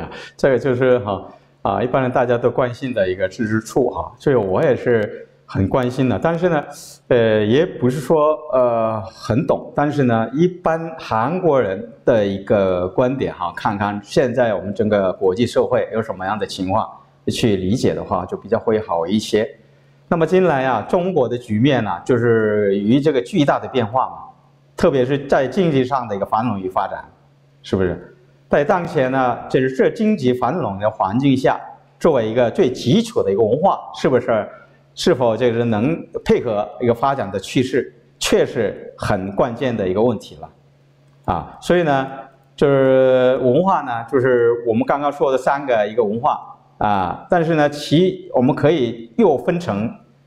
这个就是一般人大家都关心的一个知识处所以我也是很关心的。但是呢，也不是说很懂，但是呢，一般韩国人的一个观点看看现在我们整个国际社会有什么样的情况，去理解的话就比较会好一些。那么近来中国的局面就是与这个巨大的变化嘛，特别是在经济上的一个繁荣与发展，是不是？在当前呢，就是这经济繁荣的环境下，作为一个最基础的一个文化，是否这个能配合一个发展的趋势，确实很关键的一个问题了所以呢，就是文化呢，就是我们刚刚说的3个一个文化但是呢，我们可以又分成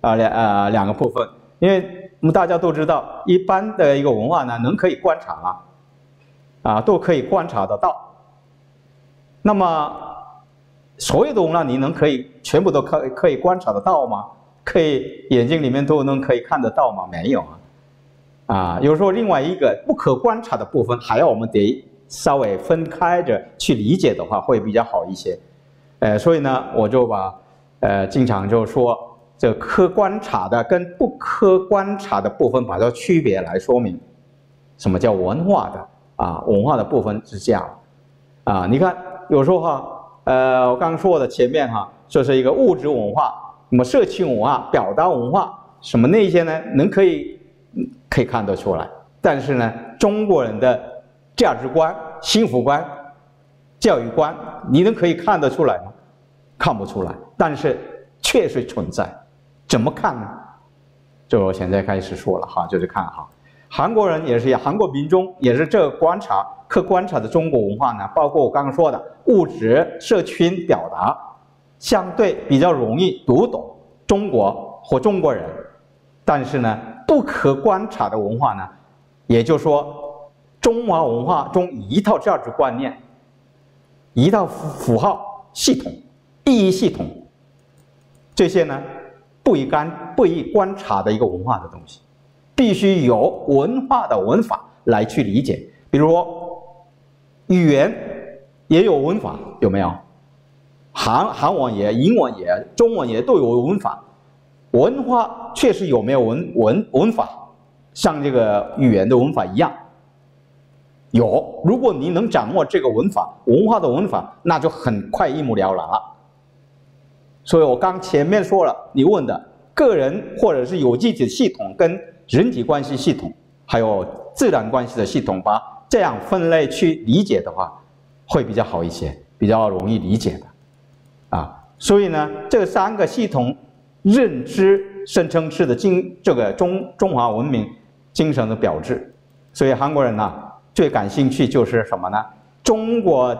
2个部分，因为我们大家都知道，一般的一个文化呢，可以观察都可以观察得到。那么所有的文化你可以全部都可以观察得到吗？可以眼睛里面都可以看得到吗？没有有时候另外一个不可观察的部分，还要我们得稍微分开着去理解的话，会比较好一些。所以呢，我就经常就说，这可观察的跟不可观察的部分，把这区别来说明什么叫文化的文化的部分是这样你看有时候我刚刚说的前面就是一个物质文化，什么社区文化、表达文化什么那些呢，可以看得出来。但是呢，中国人的价值观、幸福观、教育观，你可以看得出来吗？看不出来，但是确实存在。怎么看呢？就我现在开始说了就是看韩国人也是，韩国民众也是这个可观察的中国文化呢，包括我刚刚说的物质、社群表达，相对比较容易读懂中国或中国人。但是呢，不可观察的文化呢，也就是说，中华文化中一套价值观念、一套符号系统、意义系统，这些呢不宜观察的一个文化的东西，必须由文化的文法来去理解。比如说，语言也有文法，有没有？韩文也、英文也、中文也都有文法。文化确实有没有文法，像这个语言的文法一样？有。如果你能掌握这个文化的文法，那就很快一目了然了。所以我刚前面说了，你问的个人或者是有机体系统跟人际关系系统，还有自然关系的系统，把这样分类去理解的话，会比较好一些，比较容易理解的所以呢，这3个系统认知声称是的这个中华文明精神的标志。所以韩国人最感兴趣就是什么呢？中国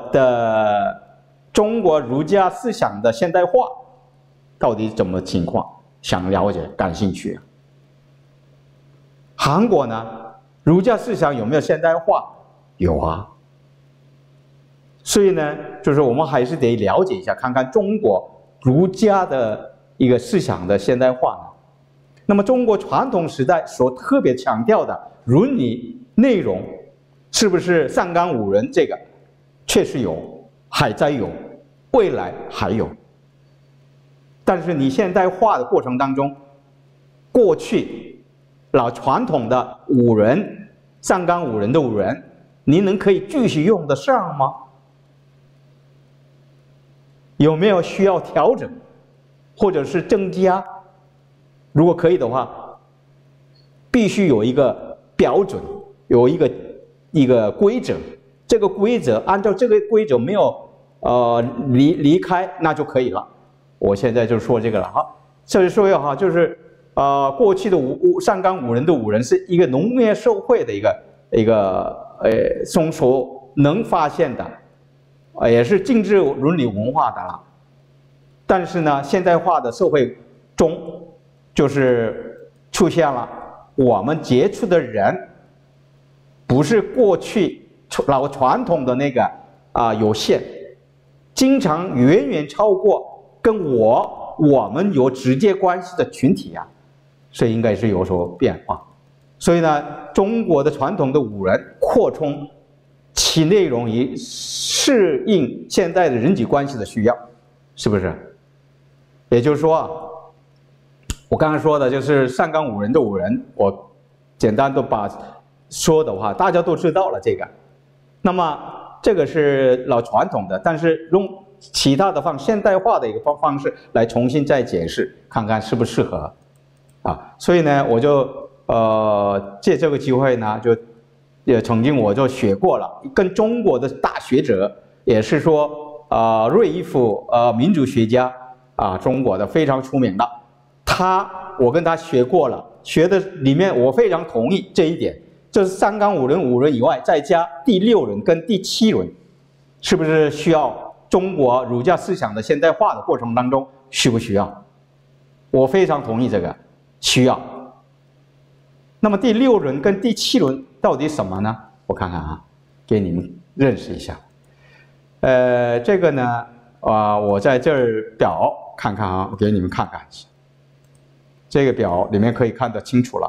儒家思想的现代化到底怎么情况？想了解，感兴趣。韩国呢，儒家思想有没有现代化？有所以呢，就是我们还是得了解一下，看看中国儒家的一个思想的现代化呢。那么中国传统时代所特别强调的伦理内容，是不是三纲五伦？这个确实有，还在有，未来还有。但是你现代化的过程当中，过去老传统的五伦、三纲五伦的五伦，你可以继续用得上吗？有没有需要调整，或者是增加？如果可以的话，必须有一个标准，有一个规则。这个规则按照这个规则没有离开，那就可以了。我现在就说这个了所以说就是过去的三纲五伦的五伦是一个农业社会的一个所能发现的，也是精致伦理文化的了。但是呢，现代化的社会中，就是出现了我们接触的人，不是过去老传统的那个有限，经常远远超过跟我们有直接关系的群体所以应该是有所变化。所以呢，中国的传统的五伦扩充其内容也适应现在的人际关系的需要，是不是？也就是说啊，我刚才说的就是上纲五人的五人，我简单的把说的话大家都知道了这个。那么这个是老传统的，但是用其他的现代化的一个方式来重新再解释，看看适不适合啊。所以呢，我就借这个机会呢，也曾经我就学过了，跟中国的大学者，也是说瑞伊夫民主学家啊，中国的非常出名的，我跟他学过了，学的里面我非常同意这一点，就是三纲五伦以外，再加第六伦跟第七伦，是不是需要中国儒家思想的现代化的过程当中需不需要？我非常同意这个需要。那么第六伦跟第七伦到底什么呢？我看看啊，给你们认识一下。这个呢，我在这儿表看看啊，我给你们看看。这个表里面可以看得清楚了，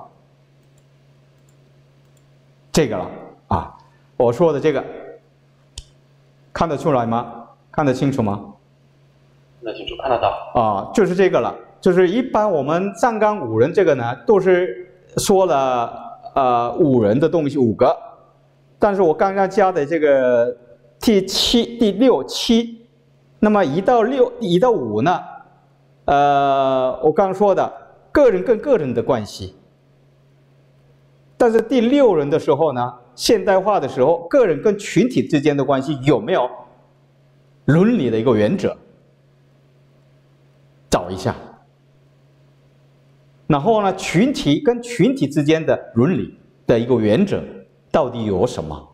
这个了啊，我说的这个看得出来吗？看得清楚吗？ 看得清楚，看得到啊，就是这个了。就是一般我们上纲五伦这个呢，都是说了五人的东西5个，但是我刚刚加的这个第六七，那么1到5呢，我刚刚说的个人跟个人的关系，但是第6人的时候呢，现代化的时候，个人跟群体之间的关系有没有伦理的一个原则？找一下。然后呢，群体跟群体之间的伦理的一个原则到底有什么？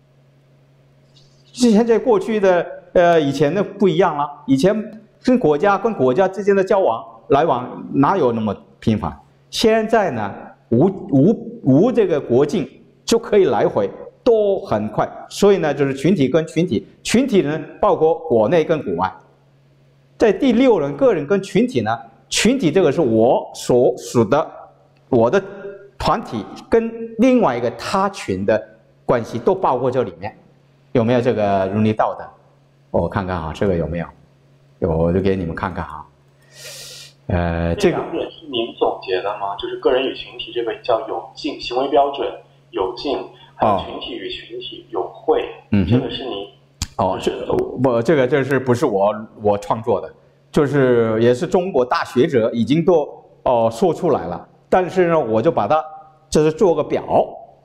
现在过去的以前的不一样了，以前跟国家之间的交往来往哪有那么频繁？现在呢，无这个国境就可以来回，都很快。所以呢，就是群体跟群体，群体呢包括国内跟国外。在第6人个人跟群体呢，群体这个是我所属的我的团体跟另外一个他群的关系都包括这里面，有没有这个伦理道德？我看看啊，这个有没有？有，我就给你们看看啊。这个 2点是您总结的吗？就是个人与群体这个叫有境行为标准有境，还有群体与群体有会，这个是您。 这是不是我创作的？就是也是中国大学者已经都说出来了，但是呢，我就把它就是做个表，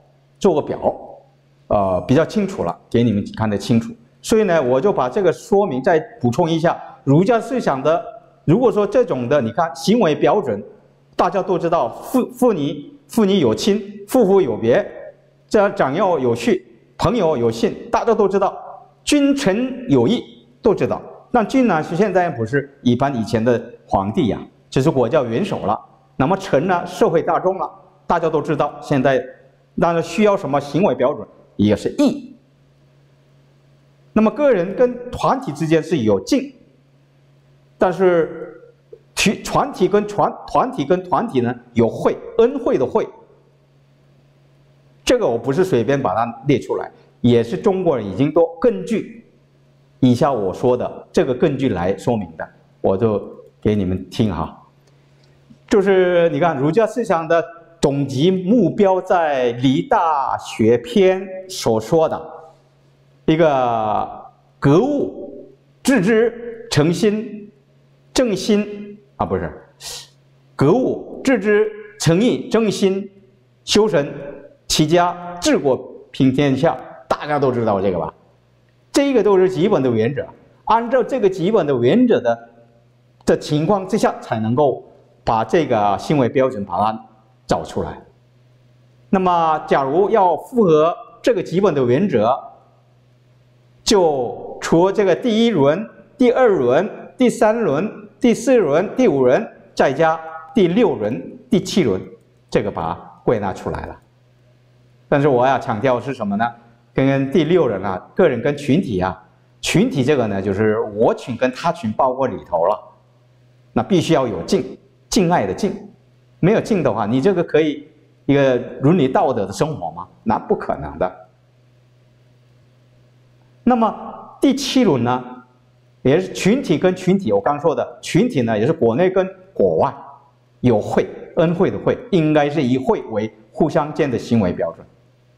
比较清楚了，给你们看得清楚。所以呢，我就把这个说明再补充一下，儒家思想的，如果说这种的，你看行为标准，大家都知道，妇女有亲，夫妇有别，长幼有序，朋友有信，大家都知道。君臣有义都知道，那君呢是现在不是一般以前的皇帝呀，只是国家元首了。那么臣呢，社会大众了，大家都知道。现在当然需要什么行为标准，也是义。那么个人跟团体之间是有敬，但是团体跟团体呢有惠，恩惠的惠。这个我不是随便把它列出来。也是中国人已经都根据以下我说的这个根据来说明的，我就给你们听哈。就是你看儒家思想的终极目标，在《理大学篇》所说的一个格物、致知、诚心、正心啊，不是格物、致知、诚意、正心、修身、齐家、治国、平天下。大家都知道这个吧？这个都是基本的原则，按照这个基本的原则的情况之下，才能够把这个行为标准把它找出来。那么，假如要符合这个基本的原则，就除这个第1轮、第2轮、第3轮、第4轮、第5轮，再加第6轮、第7轮，这个把它归纳出来了。但是我要强调是什么呢？跟第6人啊，个人跟群体啊，群体这个呢，就是我群跟他群包括里头了，那必须要有敬爱的敬，没有敬的话，你这个可以一个伦理道德的生活吗？那不可能的。 那么第7轮呢，也是群体跟群体，我刚说的群体呢，也是国内跟国外有会恩惠的会，应该是以会为互相间的行为标准。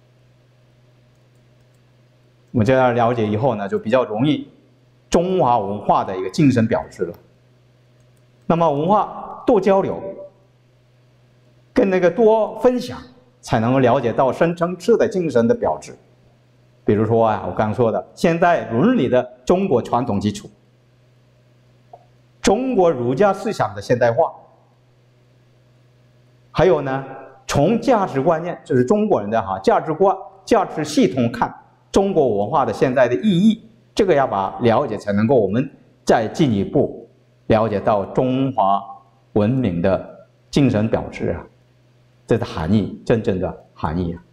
我们这样了解以后呢，就比较容易中华文化的一个精神表示了。那么文化多交流，跟那个多分享，才能够了解到深层次的精神的表示。比如说啊，我刚说的现代伦理的中国传统基础，中国儒家思想的现代化，还有呢，从价值观念，就是中国人的价值观、价值系统看中国文化的现在的意义，这个要把了解，才能够我们再进一步了解到中华文明的精神表示啊，这的含义，真正的含义啊。